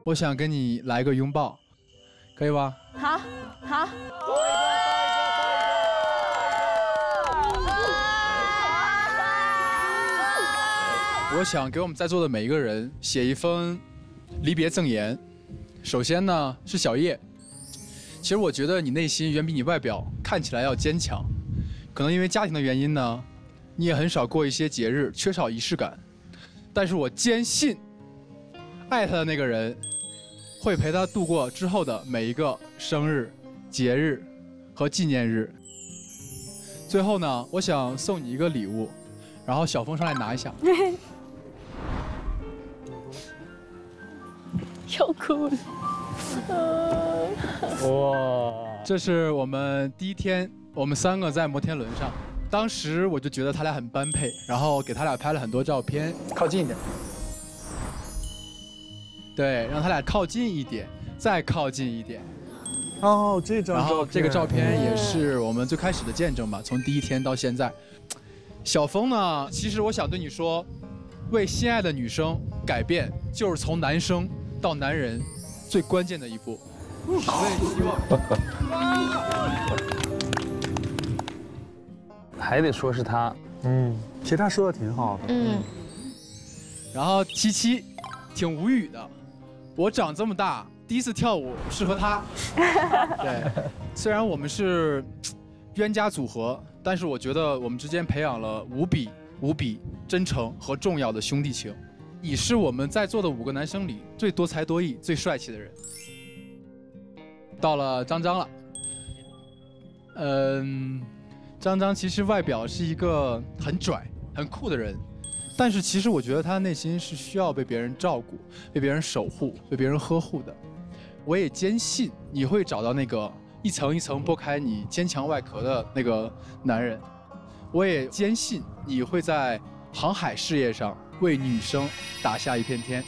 我想跟你来个拥抱，可以吗？ 好，好。 我想给我们在座的每一个人写一封离别赠言。首先呢是小叶，其实我觉得你内心远比你外表看起来要坚强。可能因为家庭的原因呢，你也很少过一些节日，缺少仪式感。但是我坚信，爱他的那个人会陪他度过之后的每一个生日、节日和纪念日。最后呢，我想送你一个礼物，然后小峰上来拿一下。 要哭了。 哇！ 这是我们第一天，我们3个在摩天轮上。当时我就觉得他俩很般配，然后给他俩拍了很多照片。靠近一点。对，让他俩靠近一点，再靠近一点。 哦，这张照片。 然后这个照片也是我们最开始的见证吧，从第一天到现在。小峰呢，其实我想对你说，为心爱的女生改变，就是从男生到男人最关键的一步。我也希望。 还得说是他。其实他说的挺好的。 然后77挺无语的，我长这么大第一次跳舞是和他。对，虽然我们是冤家组合，但是我觉得我们之间培养了无比真诚和重要的兄弟情。你是我们在座的5个男生里最多才多艺、最帅气的人。到了张张了，张张其实外表是一个很拽、很酷的人，但是其实我觉得他内心是需要被别人照顾、被别人守护、被别人呵护的。我也坚信你会找到那个一层一层剥开你坚强外壳的那个男人。我也坚信你会在航海事业上为女生打下一片天。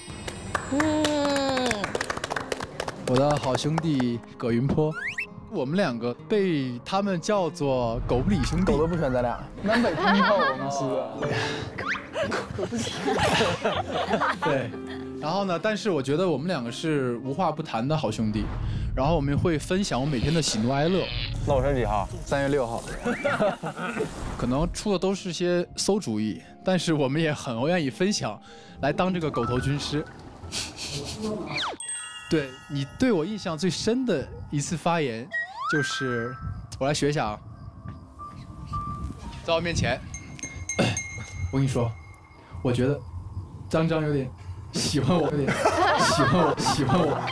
我的好兄弟葛云坡，我们2个被他们叫做狗不理兄弟。 狗都不选咱俩，南北通透，我们是。 对，然后呢？但是我觉得我们2个是无话不谈的好兄弟，然后我们会分享我每天的喜怒哀乐。 那我生日几号？3月6号。 可能出的都是些馊主意，但是我们也很愿意分享，来当这个狗头军师。对你对我印象最深的一次发言，就是我来学一下啊，在我面前，我跟你说，我觉得张张有点喜欢我，有点喜欢我。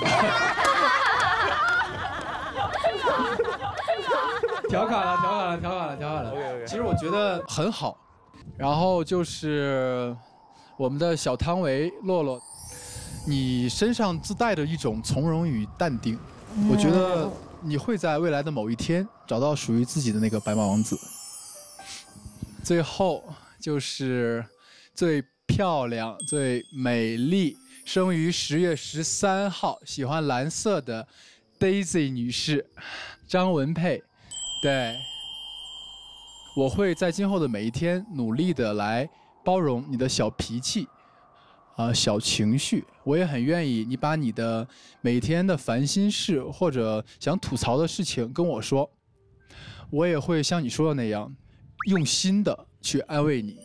调侃了。其实我觉得很好。然后就是我们的小汤唯洛洛，你身上自带的一种从容与淡定，我觉得你会在未来的某一天找到属于自己的那个白马王子。最后就是最漂亮、最美丽，生于10月13号，喜欢蓝色的 Daisy 女士，张文佩。对，我会在今后的每一天努力的来包容你的小脾气，小情绪。我也很愿意你把你的每天的烦心事或者想吐槽的事情跟我说，我也会像你说的那样，用心的去安慰你。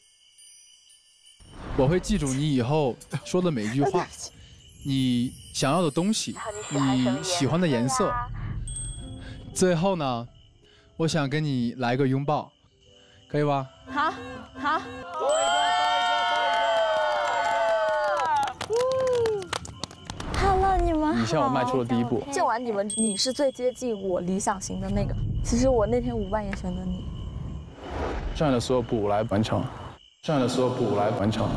我会记住你以后说的每一句话，你想要的东西，你喜欢的颜色。最后呢，我想跟你来个拥抱，可以吗？ 好，好。Hello， 你们好。 你向我迈出了第一步。 见完你们，你是最接近我理想型的那个。其实我那天5万也选择你。 剩下的所有步来完成，剩下的所有步来完成。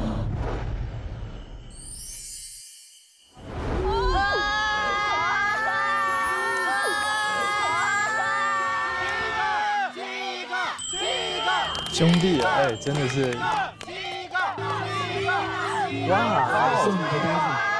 兄弟，哎，真的是，哇，是你的东西。